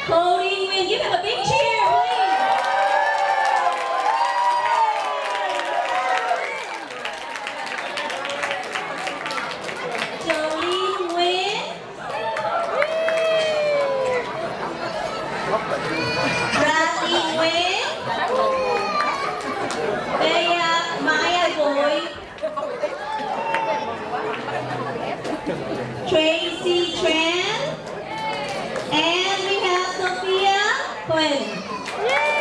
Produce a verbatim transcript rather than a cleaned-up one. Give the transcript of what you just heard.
Vickie Nguyen, give him a big cheer, please. Vickie Nguyen. Vickie Nguyen. Đây uh, Maya Boy. Tracy Tran. And we have Sophia Quinn.